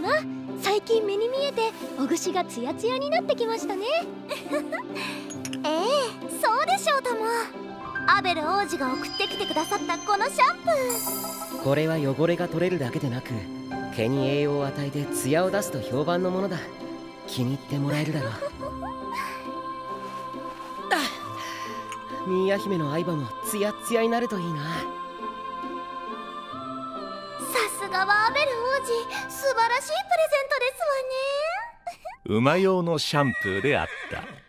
わ。最近目に見えておぐしがツヤツヤになってきましたね。 そうでしょうとも。アベル王子が送ってきてくださったこのシャンプー、 これは汚れが取れるだけでなく毛に栄養を与えてツヤを出すと評判のものだ。気に入ってもらえるだろう。ミーヤ姫の愛馬もツヤツヤになるといいな。 さすがはアベル王子、素晴らしいプレゼントですわね。 馬用のシャンプーであった。